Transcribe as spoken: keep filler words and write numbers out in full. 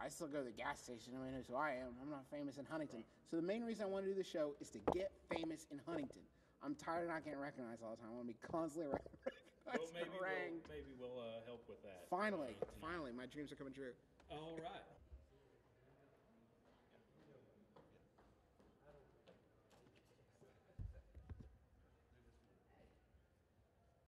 I still go to the gas station. Nobody knows who I am. I'm not famous in Huntington. Right. So the main reason I want to do the show is to get famous in Huntington. I'm tired of not getting recognized all the time. I want to be constantly recognized. Well, maybe we'll, maybe we'll uh, help with that. Finally, uh, finally, my dreams are coming true. All right.